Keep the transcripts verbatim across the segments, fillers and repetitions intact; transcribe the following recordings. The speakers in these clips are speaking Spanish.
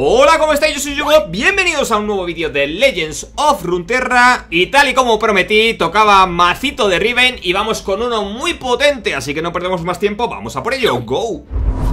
Hola, ¿cómo estáis? Yo soy Yugo, bienvenidos a un nuevo vídeo de Legends of Runeterra. Y tal y como prometí, tocaba macito de Riven y vamos con uno muy potente, así que no perdemos más tiempo, vamos a por ello, go.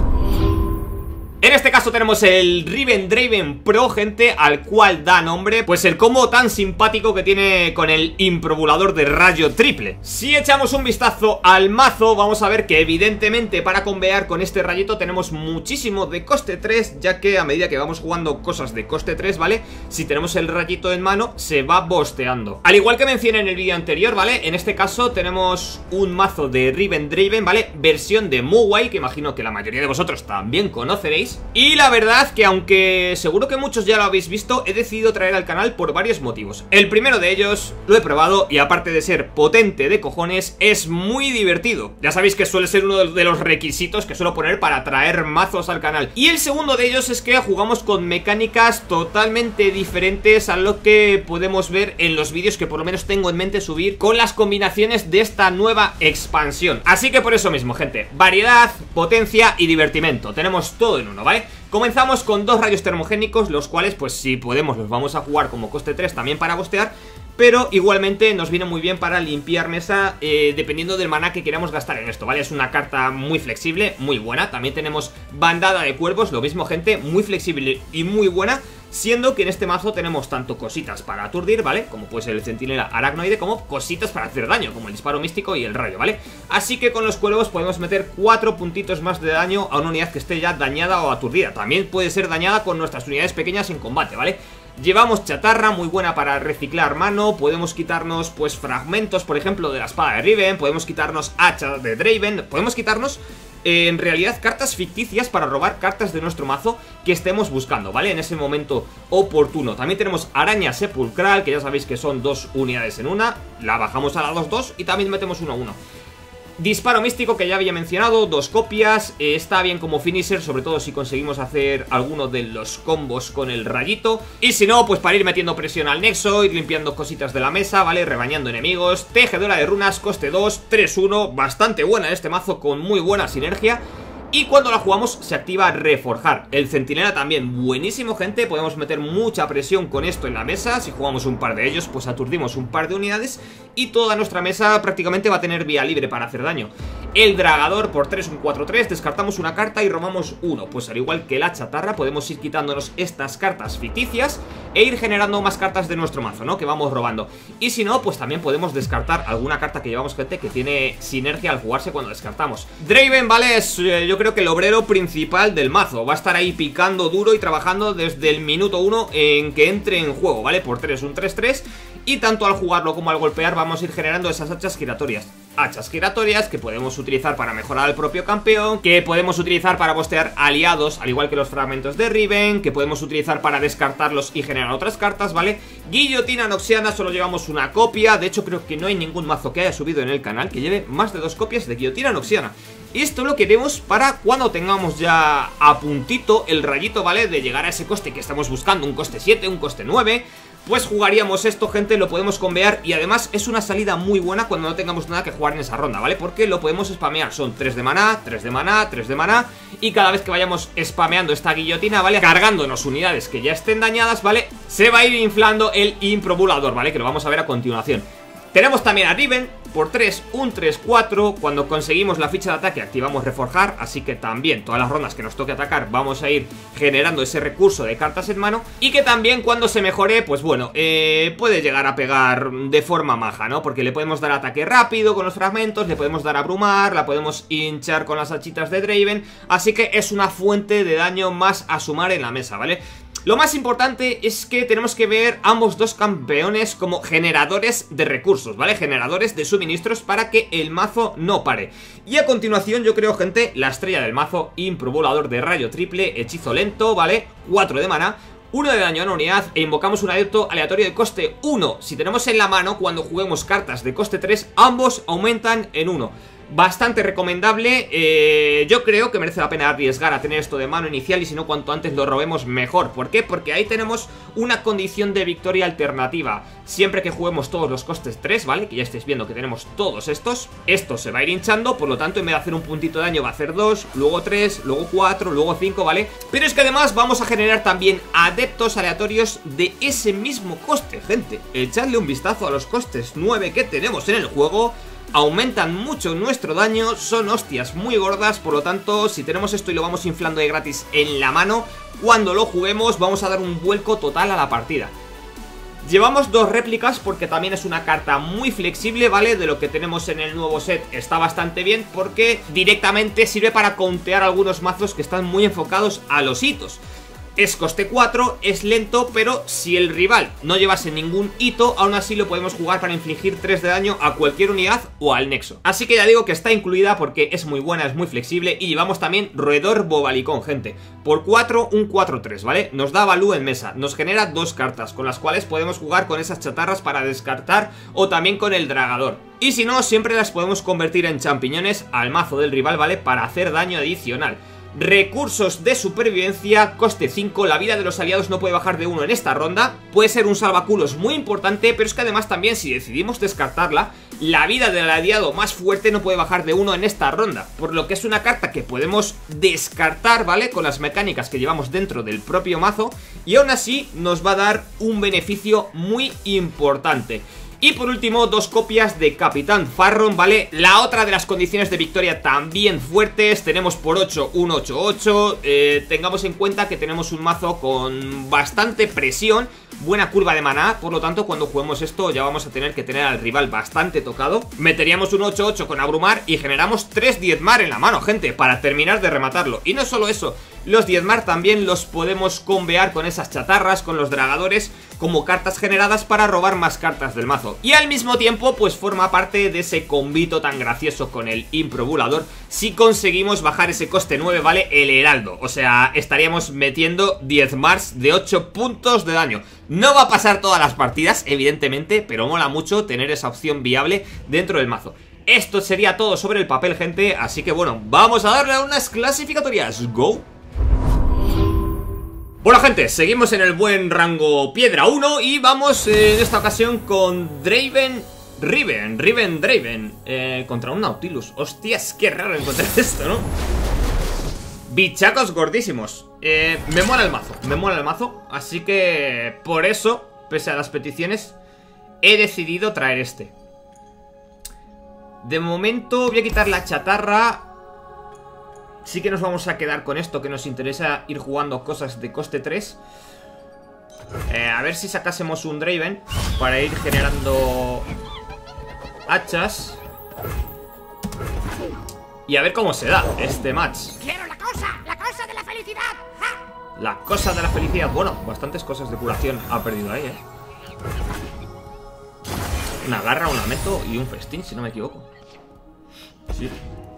En este caso tenemos el Riven Draven Pro, gente, al cual da nombre pues el combo tan simpático que tiene con el improbulador de rayo triple. Si echamos un vistazo al mazo, vamos a ver que evidentemente para convear con este rayito tenemos muchísimo de coste tres, ya que a medida que vamos jugando cosas de coste tres, ¿vale? Si tenemos el rayito en mano, se va bosteando. Al igual que mencioné en el vídeo anterior, ¿vale? En este caso tenemos un mazo de Riven Draven, ¿vale? Versión de Muwai, que imagino que la mayoría de vosotros también conoceréis. Y la verdad que aunque seguro que muchos ya lo habéis visto, he decidido traer al canal por varios motivos. El primero de ellos, lo he probado y aparte de ser potente de cojones, es muy divertido. Ya sabéis que suele ser uno de los requisitos que suelo poner para traer mazos al canal. Y el segundo de ellos es que jugamos con mecánicas totalmente diferentes a lo que podemos ver en los vídeos que por lo menos tengo en mente subir con las combinaciones de esta nueva expansión. Así que por eso mismo, gente, variedad, potencia y divertimento. Tenemos todo en uno, ¿vale? Comenzamos con dos rayos termogénicos, los cuales pues si podemos los vamos a jugar como coste tres también para bostear, pero igualmente nos viene muy bien para limpiar mesa eh, dependiendo del maná que queramos gastar en esto, ¿vale? Es una carta muy flexible, muy buena. También tenemos bandada de cuervos, lo mismo, gente, muy flexible y muy buena, siendo que en este mazo tenemos tanto cositas para aturdir, ¿vale? Como puede ser el centinela aracnoide, como cositas para hacer daño, como el disparo místico y el rayo, ¿vale? Así que con los cuervos podemos meter cuatro puntitos más de daño a una unidad que esté ya dañada o aturdida. También puede ser dañada con nuestras unidades pequeñas en combate, ¿vale? Llevamos chatarra, muy buena para reciclar mano. Podemos quitarnos, pues, fragmentos, por ejemplo, de la espada de Riven. Podemos quitarnos hacha de Draven. Podemos quitarnos, eh, en realidad, cartas ficticias para robar cartas de nuestro mazo que estemos buscando, ¿vale? En ese momento oportuno. También tenemos araña sepulcral, que ya sabéis que son dos unidades en una. La bajamos a la dos dos y también metemos uno a uno. Disparo místico, que ya había mencionado, dos copias, eh, está bien como finisher, sobre todo si conseguimos hacer alguno de los combos con el rayito. Y si no, pues para ir metiendo presión al nexo, ir limpiando cositas de la mesa, ¿vale? Rebañando enemigos. Tejedora de runas, coste dos, tres uno, bastante buena este mazo, con muy buena sinergia. Y cuando la jugamos se activa reforjar. El centinela también buenísimo, gente. Podemos meter mucha presión con esto en la mesa. Si jugamos un par de ellos, pues aturdimos un par de unidades y toda nuestra mesa prácticamente va a tener vía libre para hacer daño. El dragador por tres, un cuatro tres, descartamos una carta y robamos uno. Pues al igual que la chatarra, podemos ir quitándonos estas cartas ficticias e ir generando más cartas de nuestro mazo, ¿no? Que vamos robando. Y si no, pues también podemos descartar alguna carta que llevamos, gente, que tiene sinergia al jugarse cuando descartamos. Draven, ¿vale? Es, eh, yo creo que el obrero principal del mazo. Va a estar ahí picando duro y trabajando desde el minuto uno en que entre en juego, ¿vale? Por tres, un tres tres. Y tanto al jugarlo como al golpear vamos a ir generando esas hachas giratorias. Hachas giratorias que podemos utilizar para mejorar al propio campeón, que podemos utilizar para bostear aliados, al igual que los fragmentos de Riven, que podemos utilizar para descartarlos y generar otras cartas, ¿vale? Guillotina noxiana, solo llevamos una copia. De hecho creo que no hay ningún mazo que haya subido en el canal que lleve más de dos copias de guillotina noxiana. Y esto lo queremos para cuando tengamos ya a puntito el rayito, ¿vale? De llegar a ese coste que estamos buscando, un coste siete, un coste nueve. Pues jugaríamos esto, gente, lo podemos convear. Y además es una salida muy buena cuando no tengamos nada que jugar en esa ronda, ¿vale? Porque lo podemos spamear, son tres de maná, tres de maná, tres de maná. Y cada vez que vayamos spameando esta guillotina, ¿vale? Cargándonos unidades que ya estén dañadas, ¿vale? Se va a ir inflando el improbulador, ¿vale? Que lo vamos a ver a continuación. Tenemos también a Riven por tres, un tres cuatro. Cuando conseguimos la ficha de ataque activamos reforjar, así que también todas las rondas que nos toque atacar vamos a ir generando ese recurso de cartas en mano. Y que también cuando se mejore, pues bueno, eh, puede llegar a pegar de forma maja, ¿no? Porque le podemos dar ataque rápido con los fragmentos, le podemos dar abrumar, la podemos hinchar con las hachitas de Draven. Así que es una fuente de daño más a sumar en la mesa, ¿vale? Lo más importante es que tenemos que ver ambos dos campeones como generadores de recursos, ¿vale? Generadores de suministros para que el mazo no pare. Y a continuación yo creo, gente, la estrella del mazo, improbulador de rayo triple, hechizo lento, ¿vale? cuatro de maná, uno de daño a una unidad e invocamos un adepto aleatorio de coste uno. Si tenemos en la mano, cuando juguemos cartas de coste tres, ambos aumentan en uno. Bastante recomendable, eh, yo creo que merece la pena arriesgar a tener esto de mano inicial y si no cuanto antes lo robemos mejor. ¿Por qué? Porque ahí tenemos una condición de victoria alternativa. Siempre que juguemos todos los costes tres, ¿vale? Que ya estáis viendo que tenemos todos estos, esto se va a ir hinchando, por lo tanto en vez de hacer un puntito de daño va a hacer dos, luego tres, luego cuatro, luego cinco, ¿vale? Pero es que además vamos a generar también adeptos aleatorios de ese mismo coste, gente. Echadle un vistazo a los costes nueve que tenemos en el juego. Aumentan mucho nuestro daño, son hostias muy gordas, por lo tanto, si tenemos esto y lo vamos inflando de gratis en la mano, cuando lo juguemos vamos a dar un vuelco total a la partida. Llevamos dos réplicas porque también es una carta muy flexible, ¿vale? De lo que tenemos en el nuevo set está bastante bien porque directamente sirve para countear algunos mazos que están muy enfocados a los hitos. Es coste cuatro, es lento, pero si el rival no llevase ningún hito, aún así lo podemos jugar para infligir tres de daño a cualquier unidad o al nexo. Así que ya digo que está incluida porque es muy buena, es muy flexible. Y llevamos también Roedor Bobalicón, gente. Por cuatro, un cuatro tres, ¿vale? Nos da value en mesa, nos genera dos cartas con las cuales podemos jugar con esas chatarras para descartar o también con el dragador. Y si no, siempre las podemos convertir en champiñones al mazo del rival, ¿vale? Para hacer daño adicional. Recursos de supervivencia, coste cinco, la vida de los aliados no puede bajar de uno en esta ronda. Puede ser un salvaculos muy importante, pero es que además también si decidimos descartarla, la vida del aliado más fuerte no puede bajar de uno en esta ronda. Por lo que es una carta que podemos descartar, ¿vale? Con las mecánicas que llevamos dentro del propio mazo. Y aún así nos va a dar un beneficio muy importante. Y por último, dos copias de Capitán Farron, ¿vale? La otra de las condiciones de victoria también fuertes. Tenemos por ocho, un ocho ocho. eh, Tengamos en cuenta que tenemos un mazo con bastante presión, buena curva de maná. Por lo tanto, cuando juguemos esto ya vamos a tener que tener al rival bastante tocado. Meteríamos un ocho ocho con Abrumar y generamos tres diezmar en la mano, gente, para terminar de rematarlo. Y no solo eso, los diezmar también los podemos combear con esas chatarras, con los dragadores, como cartas generadas para robar más cartas del mazo. Y al mismo tiempo, pues forma parte de ese combito tan gracioso con el improbulador si conseguimos bajar ese coste nueve, ¿vale? El heraldo, o sea, estaríamos metiendo diezmars de ocho puntos de daño. No va a pasar todas las partidas, evidentemente, pero mola mucho tener esa opción viable dentro del mazo. Esto sería todo sobre el papel, gente, así que bueno, vamos a darle a unas clasificatorias. ¡Go! Bueno, gente, seguimos en el buen rango Piedra uno y vamos eh, en esta ocasión con Draven Riven, Riven Draven eh, contra un Nautilus. Hostias, qué raro encontrar esto, ¿no? Bichacos gordísimos. eh, Me mola el mazo, me mola el mazo. Así que por eso, pese a las peticiones, he decidido traer este. De momento voy a quitar la chatarra. Sí que nos vamos a quedar con esto, que nos interesa ir jugando cosas de coste tres. eh, A ver si sacásemos un Draven para ir generando hachas. Y a ver cómo se da este match. ¡Quiero la cosa! ¡La cosa de la felicidad! ¡Ja! La cosa de la felicidad. Bueno, bastantes cosas de curación ha perdido ahí, eh. Una garra, un ameto y un festín, si no me equivoco. Sí.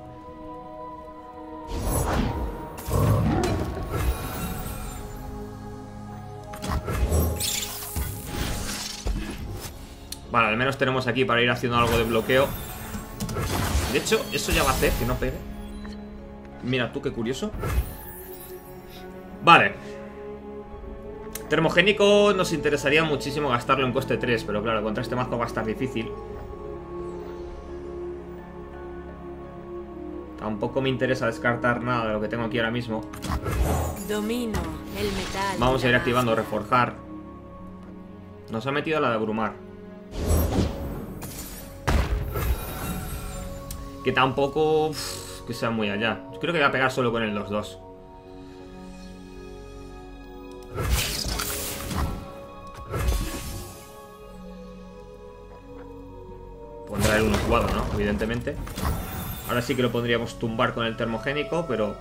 Vale, al menos tenemos aquí para ir haciendo algo de bloqueo. De hecho, eso ya va a hacer que no pegue. Mira tú, qué curioso. Vale. Termogénico nos interesaría muchísimo gastarlo en coste tres, pero claro, contra este mazo va a estar difícil. Tampoco me interesa descartar nada de lo que tengo aquí ahora mismo. Domino el metal. Vamos a ir activando reforjar. Nos ha metido la de abrumar. Que tampoco uf, que sea muy allá. Yo creo que voy a pegar solo con el dos dos. Pondrá el uno jugado, ¿no? Evidentemente. Ahora sí que lo podríamos tumbar con el termogénico, pero...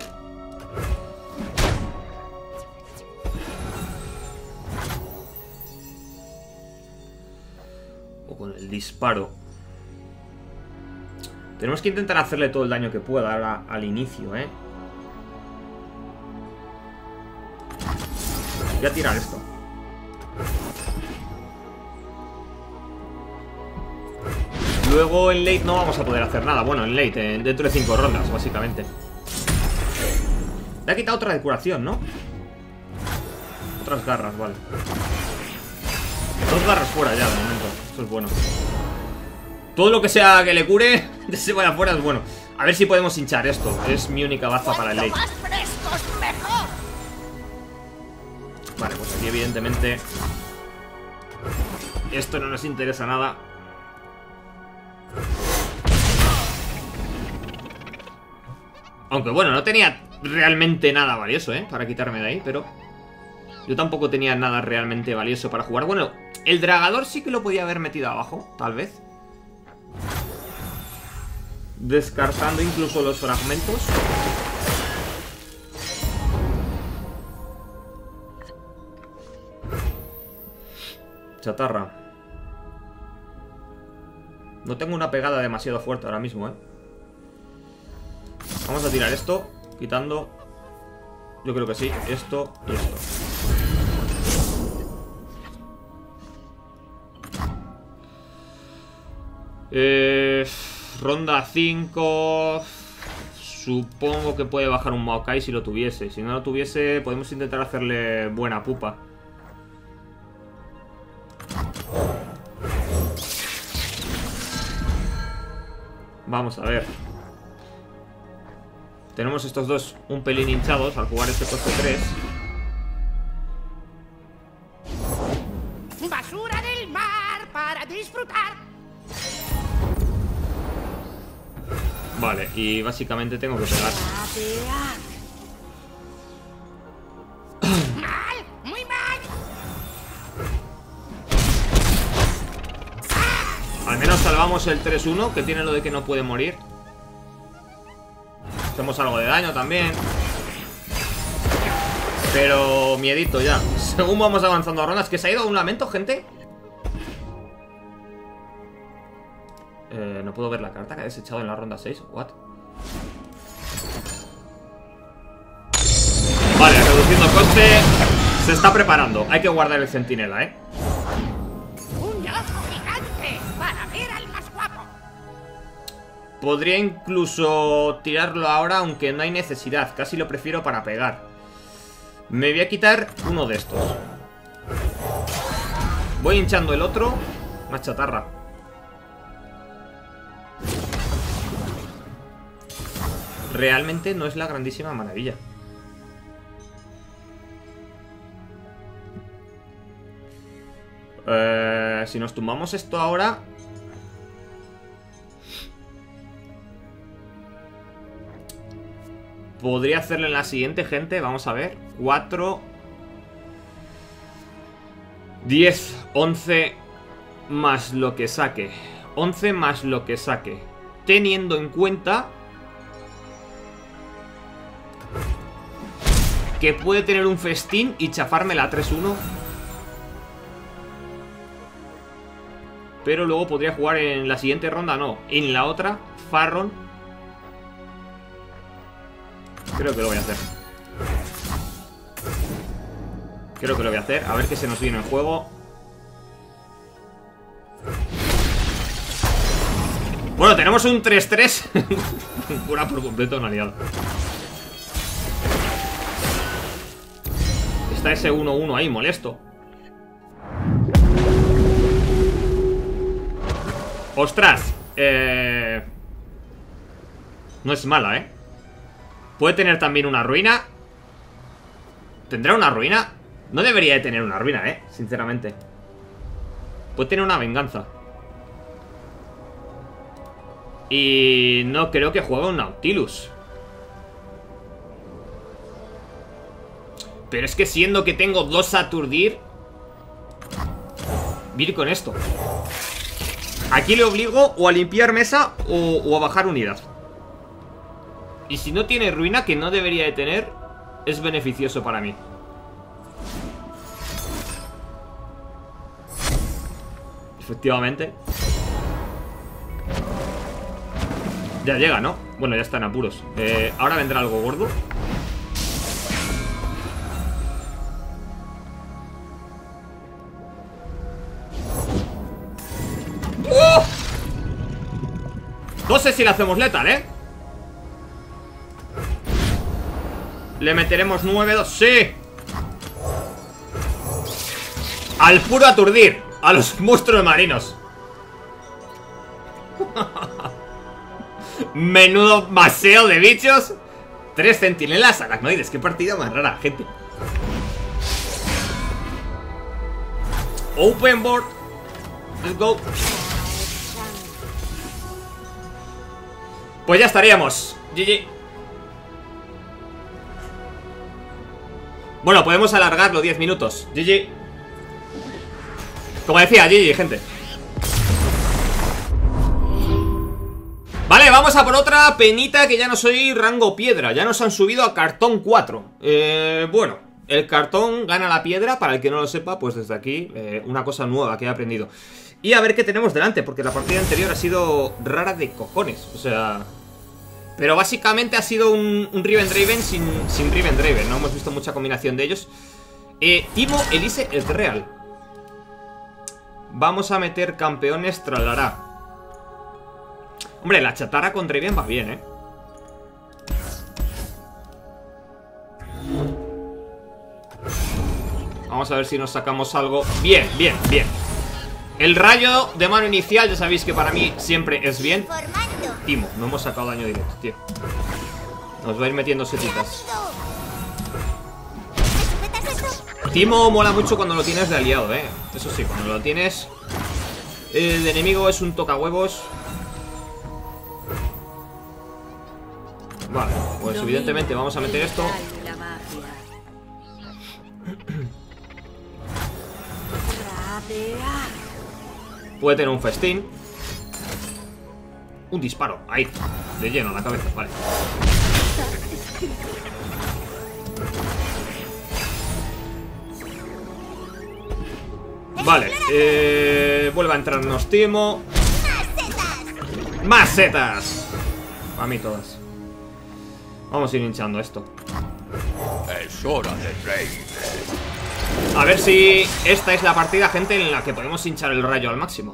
o con el disparo. Tenemos que intentar hacerle todo el daño que pueda ahora al inicio, ¿eh? Voy a tirar esto. luego en late no vamos a poder hacer nada. Bueno, en late, en, dentro de cinco rondas, básicamente. Le ha quitado otra de curación, ¿no? Otras garras, vale. Dos garras fuera ya, de momento. Esto es bueno. Todo lo que sea que le cure de se vaya afuera es bueno. A ver si podemos hinchar esto. Es mi única baza para el late. Cuanto más frescos, mejor. Vale, pues aquí evidentemente esto no nos interesa nada. Aunque bueno, no tenía realmente nada valioso, ¿eh? Para quitarme de ahí, pero yo tampoco tenía nada realmente valioso para jugar. Bueno, el dragador sí que lo podía haber metido abajo, tal vez. Descartando incluso los fragmentos. Chatarra. No tengo una pegada demasiado fuerte ahora mismo, ¿eh? Vamos a tirar esto, quitando. Yo creo que sí, esto y esto. Eh, ronda cinco. Supongo que puede bajar un Maokai si lo tuviese. Si no lo tuviese, podemos intentar hacerle buena pupa. Vamos a ver. Tenemos estos dos un pelín hinchados al jugar este coste tres. Basura del mar para disfrutar. Vale, y básicamente tengo que pegar. Mal, muy mal. Al menos salvamos el tres uno, que tiene lo de que no puede morir. Hacemos algo de daño también. Pero miedito ya. Según vamos avanzando a rondas. ¿Que se ha ido un lamento, gente? Eh, no puedo ver la carta que ha desechado en la ronda seis. What? Vale, reduciendo el coste. Se está preparando. Hay que guardar el centinela, ¿eh? Un ojo gigante para ver al más guapo. Podría incluso tirarlo ahora, aunque no hay necesidad. Casi lo prefiero para pegar. Me voy a quitar uno de estos. Voy hinchando el otro. Más chatarra. Realmente no es la grandísima maravilla. Eh, si nos tumbamos esto ahora... Podría hacerlo en la siguiente, gente. Vamos a ver. cuatro... diez, once... Más lo que saque. once más lo que saque. Teniendo en cuenta... que puede tener un festín y chafarme la tres uno. Pero luego podría jugar en la siguiente ronda, no. En la otra, Farron. Creo que lo voy a hacer. Creo que lo voy a hacer. A ver qué se nos viene en juego. Bueno, tenemos un tres tres. Cura por completo un aliado. Está ese uno uno ahí, molesto. Ostras. Eh... No es mala, ¿eh? Puede tener también una ruina. ¿Tendrá una ruina? No debería de tener una ruina, ¿eh? Sinceramente. Puede tener una venganza. Y no creo que juegue un Nautilus. Pero es que siendo que tengo dos aturdir, voy a ir con esto. Aquí le obligo o a limpiar mesa o, o a bajar unidad. Y si no tiene ruina, que no debería de tener, es beneficioso para mí. Efectivamente. Ya llega, ¿no? Bueno, ya está en apuros. eh, Ahora vendrá algo gordo. ¡Oh! doce si le hacemos letal, ¿eh? Le meteremos nueve, dos, sí. Al puro aturdir a los monstruos marinos. Menudo maseo de bichos. Tres centinelas aracnoides. Qué partida más rara, gente. Open board. Let's go. Pues ya estaríamos. G G. Bueno, podemos alargarlo diez minutos. G G. Como decía, G G, gente. Vale, vamos a por otra penita, que ya no soy rango piedra. Ya nos han subido a cartón cuatro. eh, Bueno, el cartón gana la piedra. Para el que no lo sepa, pues desde aquí eh, una cosa nueva que he aprendido. Y a ver qué tenemos delante, porque la partida anterior ha sido rara de cojones. O sea... Pero básicamente ha sido un, un Riven Draven sin, sin Riven Draven. No hemos visto mucha combinación de ellos. eh, Timo, Elise, el Real. Vamos a meter campeones tralará. Hombre, la chatarra con Draven va bien, ¿eh? Vamos a ver si nos sacamos algo. Bien, bien, bien. El rayo de mano inicial, ya sabéis que para mí siempre es bien. Timo, no hemos sacado daño directo, tío. Nos va a ir metiendo setitas. Timo mola mucho cuando lo tienes de aliado, eh. Eso sí, cuando lo tienes eh, de enemigo es un tocahuevos. Vale, pues evidentemente vamos a meter esto. Puede tener un festín. Un disparo, ahí, de lleno a la cabeza, vale. Vale, eh, vuelve a entrarnos Timo. ¡Más setas! A mí todas. Vamos a ir hinchando esto. Es hora de reír. A ver si esta es la partida, gente, en la que podemos hinchar el rayo al máximo.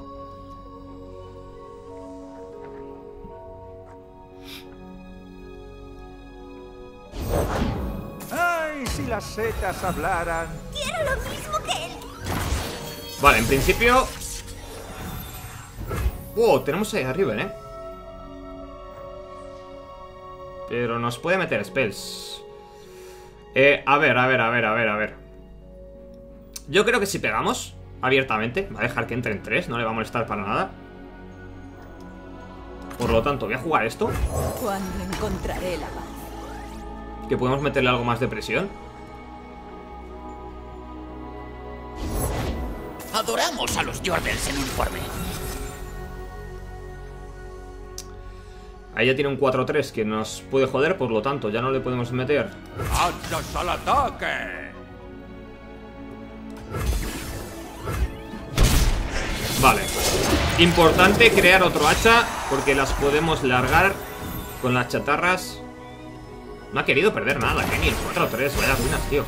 ¡Ay, si las setas hablaran! Quiero lo mismo que él. Vale, en principio... Wow, tenemos ahí arriba, ¿eh? Pero nos puede meter spells. Eh, a ver, a ver, a ver, a ver, a ver. Yo creo que si pegamos abiertamente, va a dejar que entre en tres, no le va a molestar para nada. Por lo tanto, voy a jugar esto. Cuando encontraré la paz. Que podemos meterle algo más de presión. Adoramos a los Jordels en uniforme. Ahí ya tiene un cuatro tres que nos puede joder, por lo tanto ya no le podemos meter. ¡Andas al ataque! Vale. Importante crear otro hacha, porque las podemos largar con las chatarras. No ha querido perder nada, que ni el cuatro tres, vaya ruinas, tío.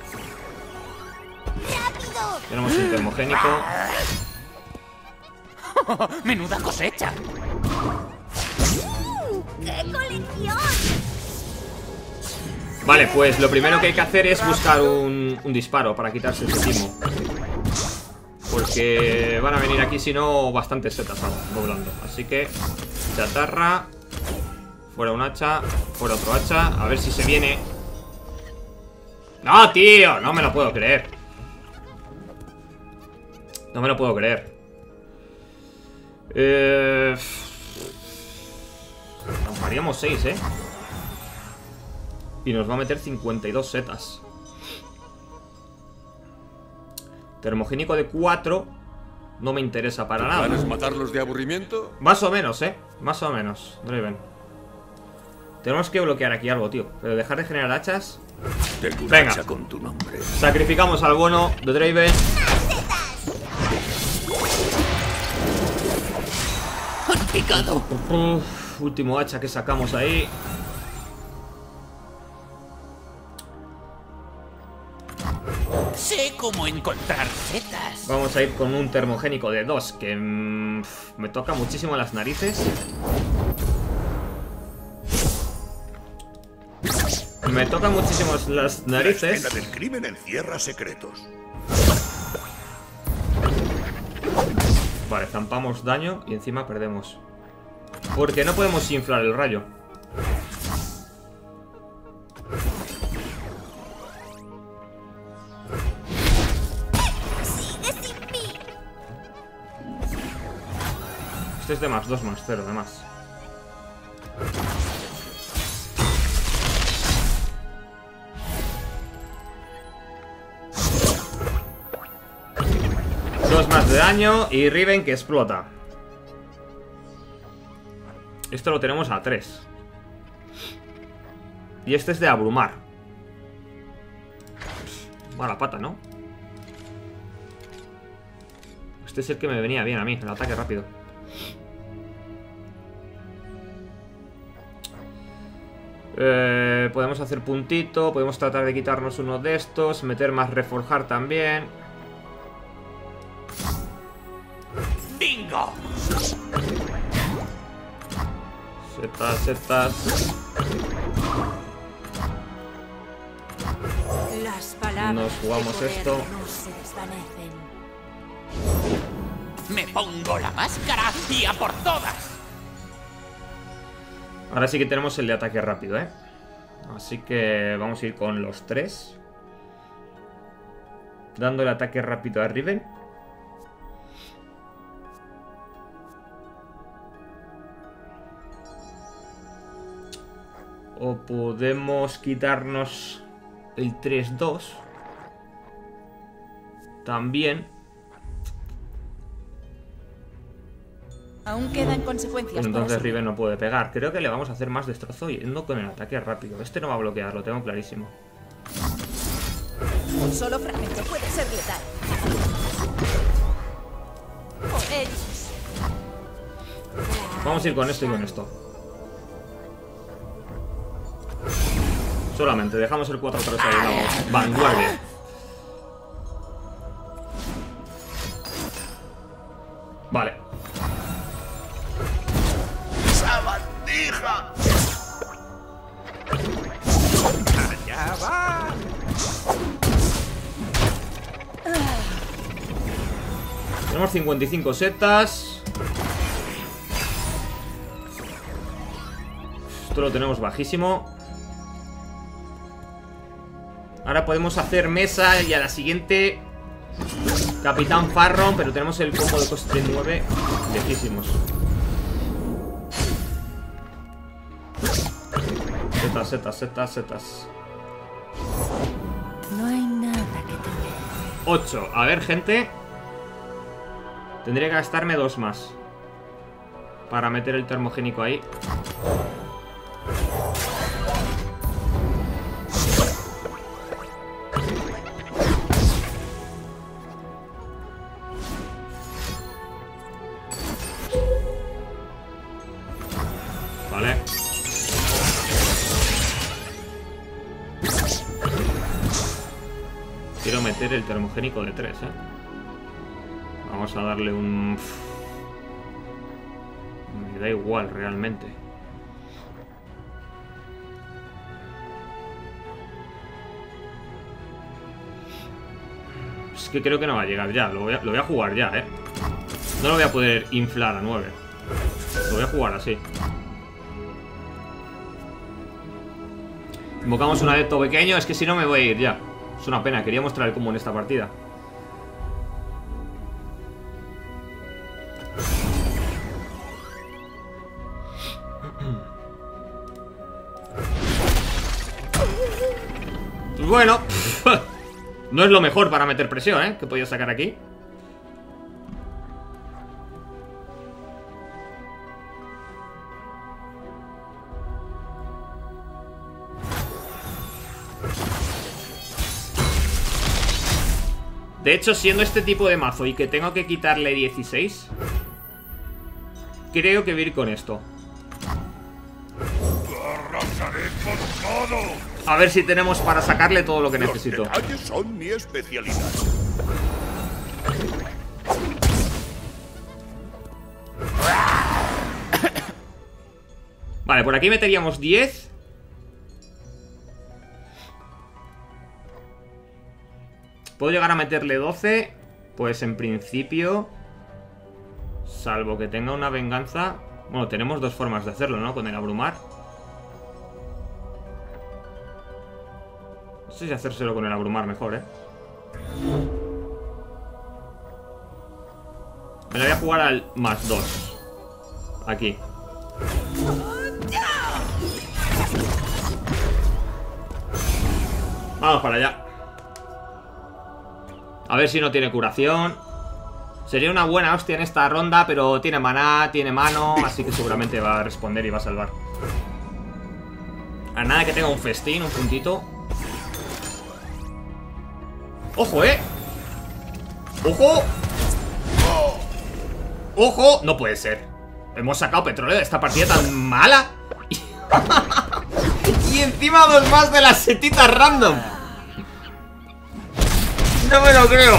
Tenemos un termogénico. Menuda cosecha. ¡Qué colección! Vale, pues lo primero que hay que hacer es buscar un, un disparo para quitarse ese timo. Porque van a venir aquí, si no, bastantes setas doblando. Así que, chatarra. Fuera un hacha, fuera otro hacha. A ver si se viene. ¡No, tío! No me lo puedo creer. No me lo puedo creer. Eh... Haríamos seis, ¿eh? Y nos va a meter cincuenta y dos setas. Termogénico de cuatro. No me interesa para nada. ¿Planes matarlos de aburrimiento? Más o menos, ¿eh? Más o menos, Draven. Tenemos que bloquear aquí algo, tío. Pero dejar de generar hachas. Tengo un Venga. hacha con tu nombre. Sacrificamos al bono de Draven. Han picado. Uf, último hacha que sacamos ahí. Sé cómo encontrar setas. Vamos a ir con un termogénico de dos que mmm, me toca muchísimo las narices. Me tocan muchísimo las La escena narices. del crimen encierra secretos. Vale, zampamos daño y encima perdemos. Porque no podemos inflar el rayo. Sigue sin mí. Este es de más dos más cero, de más. Dos más de daño y Riven que explota. Esto lo tenemos a tres. Y este es de abrumar. Mala pata, ¿no? Este es el que me venía bien a mí, el ataque rápido. Eh, podemos hacer puntito, podemos tratar de quitarnos uno de estos, meter más reforjar también. ¡Bingo! Setas, setas. Las palabras Nos jugamos de poder esto. no se desvanecen. Me pongo la máscara y a por todas. Ahora sí que tenemos el de ataque rápido, ¿eh? Así que vamos a ir con los tres. Dando el ataque rápido a Riven. O podemos quitarnos el tres dos. También. Aún quedan consecuencias. Pues por entonces asumir. Riven no puede pegar. Creo que le vamos a hacer más destrozo yendo con el ataque rápido. Este no va a bloquear, lo tengo clarísimo. Un solo fragmento puede ser letal. Por ellos. Vamos a ir con esto y con esto. Solamente dejamos el cuatro tres ahí, no. Vanguardia. Vale. ¡Sabandija! ¡Allá va! Tenemos cincuenta y cinco setas. Esto lo tenemos bajísimo. Ahora podemos hacer mesa y a la siguiente Capitán Farron, pero tenemos el combo de coste nueve lejísimos. Setas, setas, setas, setas. No hay nada que temer. ocho. A ver, gente. Tendría que gastarme dos más para meter el termogénico ahí. Vale. Quiero meter el termogénico de tres, eh. Vamos a darle un... Me da igual realmente. Es que creo que no va a llegar ya. Lo voy a, lo voy a jugar ya, eh. No lo voy a poder inflar a nueve. Lo voy a jugar así. Invocamos un adepto pequeño. Es que si no me voy a ir ya. Es una pena, quería mostrar el combo en esta partida. Pues bueno, no es lo mejor para meter presión, ¿eh? Que podía sacar aquí. De hecho, siendo este tipo de mazo y que tengo que quitarle dieciséis, creo que voy a ir con esto. ¡Arrasaré con todo! A ver si tenemos para sacarle todo lo que Los necesito. detalles son mi especialidad. Vale, por aquí meteríamos diez. ¿Puedo llegar a meterle doce? Pues en principio, salvo que tenga una venganza. Bueno, tenemos dos formas de hacerlo, ¿no? Con el abrumar. No sé si hacérselo con el abrumar mejor, ¿eh? Me la voy a jugar al más dos. Aquí. Vamos para allá. A ver si no tiene curación. Sería una buena hostia en esta ronda, pero tiene maná, tiene mano, así que seguramente va a responder y va a salvar. A nada que tenga un festín, un puntito. ¡Ojo, eh! ¡Ojo! ¡Ojo! No puede ser. Hemos sacado petróleo de esta partida tan mala. Y encima dos más de las setitas random. No me lo creo.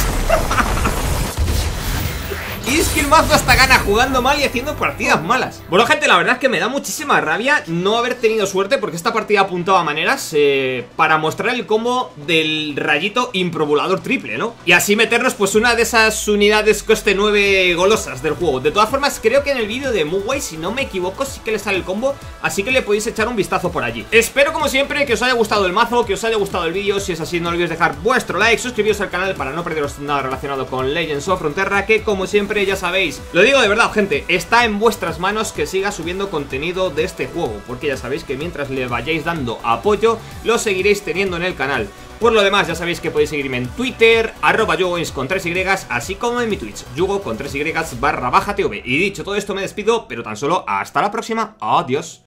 Y es que el mazo hasta gana jugando mal y haciendo partidas malas. Bueno, gente, la verdad es que me da muchísima rabia no haber tenido suerte, porque esta partida apuntaba maneras eh, para mostrar el combo del rayito improbulador triple, ¿no? Y así meternos pues una de esas unidades coste nueve golosas del juego. De todas formas, creo que en el vídeo de Mugwai, si no me equivoco, sí que le sale el combo, así que le podéis echar un vistazo por allí. Espero, como siempre, que os haya gustado el mazo, que os haya gustado el vídeo. Si es así, no olvidéis dejar vuestro like, suscribiros al canal para no perderos nada relacionado con Legends of Runeterra, que como siempre ya sabéis, lo digo de verdad, gente, está en vuestras manos que siga subiendo contenido de este juego, porque ya sabéis que mientras le vayáis dando apoyo, lo seguiréis teniendo en el canal. Por lo demás, ya sabéis que podéis seguirme en Twitter, arroba yugogames con tres Y, así como en mi Twitch, yugo con tres Y barra baja TV. Y dicho todo esto, me despido, pero tan solo hasta la próxima. Adiós.